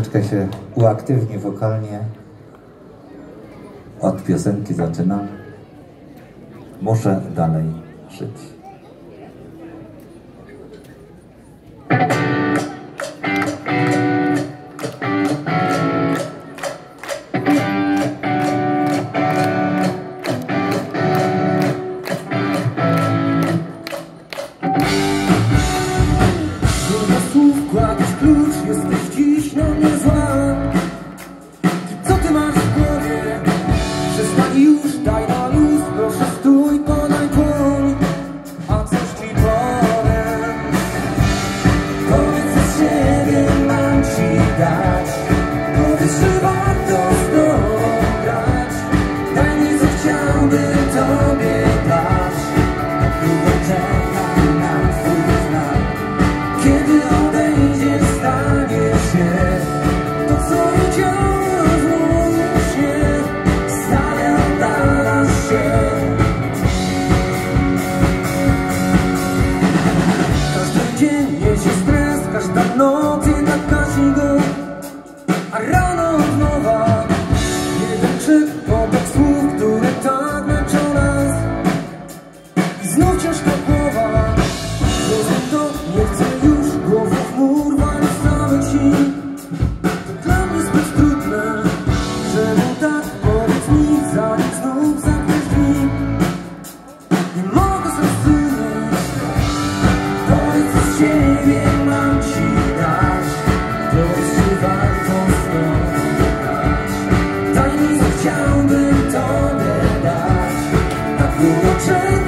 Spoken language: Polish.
Troszeczkę się uaktywni wokalnie. Od piosenki zaczynam. Muszę dalej żyć. Kładziesz klucz, jesteś dziś na mnie zła. Co ty masz w głowie? Przestań już, daj na luz. Proszę stój, podaj dłoń, a coś ci powiem. Powiedz, co z siebie mam ci dać. Powiedz, że warto z tobą grać. Daj mi, co chciałbym tobie dać. Długo czekam na twój znak. Kiedy odejdziesz, stanie się to, co widziałeś, złoży się, stale oddalasz się. Każdy dzień niesie stres, każda noc jednak gasi go, a rano od nowa jeden krzyk, obok słów, które tak męczą nas. I znów ciężka głowa, rozum to nie chcę już, głową chmur wali samych sił. To dla mnie zbyt trudne, czemu tak? Powiedz mi, zanim znów zamkniesz drzwi. Nie mogę zrozumieć. Powiedz, co z siebie mam ci dać. Powiedz, czy warto spotkać. Daj mi, co chciałbym tobie dać. Tak długo czekam.